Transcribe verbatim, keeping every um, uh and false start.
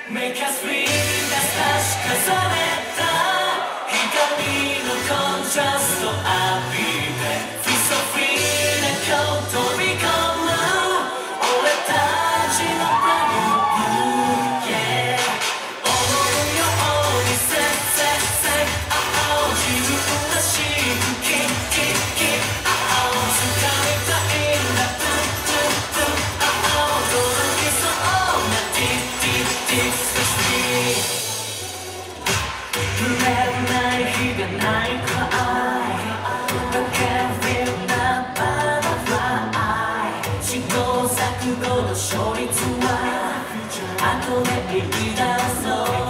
Make us feel 確かされた光のコントラスト浴びて Feel so free な今日飛び込む俺たちの Brand new blue yeah 思うように Say say say oh 自分らしく Keep keep keep oh 掴みたいんだ Boom boom boom oh 届きそうな Deep deep deep触れない日がないくらい But can't feel that butterfly 試行錯誤の勝率は後で言い出そう